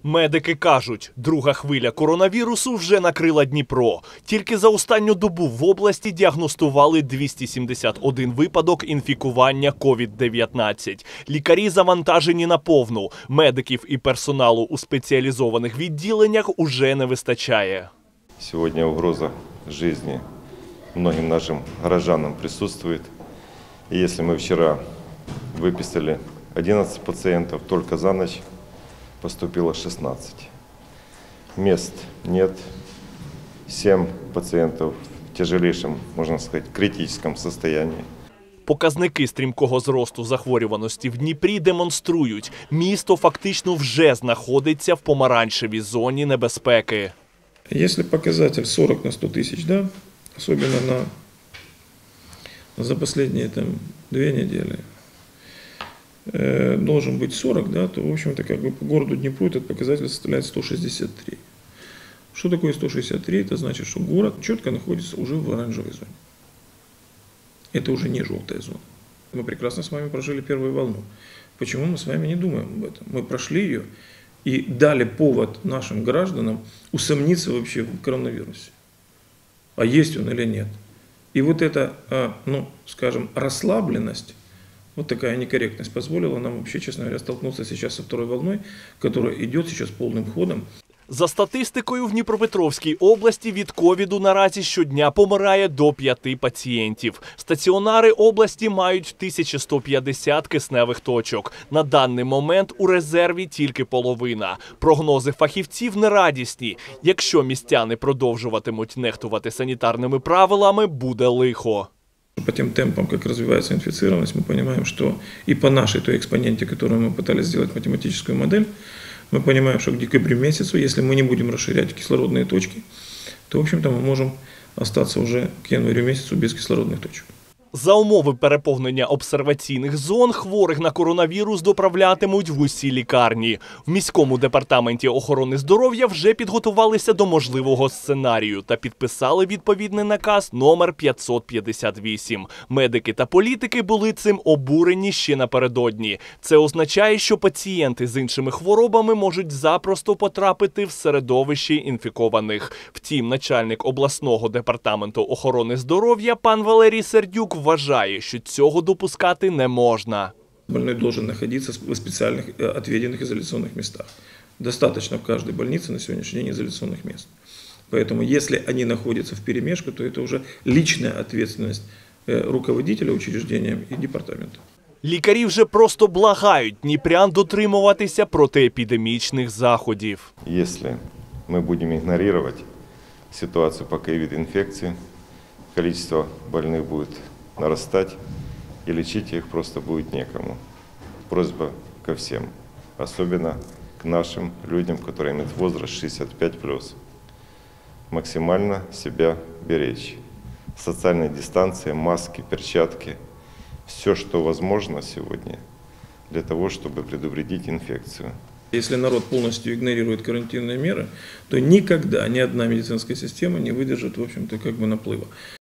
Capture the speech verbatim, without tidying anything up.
Медики кажуть, друга хвиля коронавірусу вже накрила Дніпро. Тільки за останню добу в області діагностували двісті сімдесят один випадок інфікування ковід дев'ятнадцять. Лікарі завантажені наповну. Медиків і персоналу у спеціалізованих відділеннях уже не вистачає. Сьогодні угроза життя многим нашим горожанам присутствует. И если мы вчера выписали одиннадцать пациентов, только за ночь поступило шестнадцать. Мест нет. семь пациентов в тяжелейшем, можно сказать, критическом состоянии. Показники стрімкого зросту захворюваності в Дніпрі демонструють, місто фактично вже знаходиться в помаранчевій зоні небезпеки. Если показатель сорок на сто тысяч, да, особенно на, за последние там, две недели, э, должен быть сорок, да, то, в общем-то, как бы по городу Днепру этот показатель составляет сто шестьдесят три. Что такое сто шестьдесят три? Это значит, что город четко находится уже в оранжевой зоне. Это уже не желтая зона. Мы прекрасно с вами прожили первую волну. Почему мы с вами не думаем об этом? Мы прошли ее и дали повод нашим гражданам усомниться вообще в коронавирусе. А есть он или нет. И вот эта, ну, скажем, расслабленность, вот такая некорректность позволила нам вообще, честно говоря, столкнуться сейчас со второй волной, которая идет сейчас полным ходом. За статистикою, в Дніпропетровській області від ковіду наразі щодня помирає до п'яти пацієнтів. Стаціонари області мають тисячу сто п'ятдесят кисневих точок. На даний момент у резерві тільки половина. Прогнози фахівців нерадісні. Якщо містяни продовжуватимуть нехтувати санітарними правилами, буде лихо. По тем темпам, как развивается инфицированность, мы понимаем, что и по нашей той экспоненте, которую мы пытались сделать математическую модель, мы понимаем, что к декабрю месяцу, если мы не будем расширять кислородные точки, то, в общем-то, мы можем остаться уже к январю месяцу без кислородных точек. За умови переповнення обсерваційних зон хворих на коронавірус доправлятимуть в усі лікарні. В міському департаменті охорони здоров'я вже підготувалися до можливого сценарію та підписали відповідний наказ номер п'ятсот п'ятдесят вісім. Медики та політики були цим обурені ще напередодні. Це означає, що пацієнти з іншими хворобами можуть запросто потрапити в середовище інфікованих. Втім, начальник обласного департаменту охорони здоров'я пан Валерій Сердюк вважає, що цього допускати не можна. Больной должен находиться в специальных отведенных изоляционных местах. Достаточно в каждой больнице на сегодняшний день изоляционных мест. Поэтому, если они находятся вперемешку, то это уже личная ответственность руководителя учреждения и департамента. Лікарі вже просто благають дніпрян дотримуватися протиепідемічних заходів. Якщо ми будемо ігнорувати ситуацію по ковід-інфекції, количество больных будет нарастать, и лечить их просто будет некому. Просьба ко всем, особенно к нашим людям, которые имеют возраст шестьдесят пять плюс. Максимально себя беречь. Социальная дистанция, маски, перчатки, все, что возможно сегодня для того, чтобы предупредить инфекцию. Если народ полностью игнорирует карантинные меры, то никогда ни одна медицинская система не выдержит, в общем-то, как бы наплыва.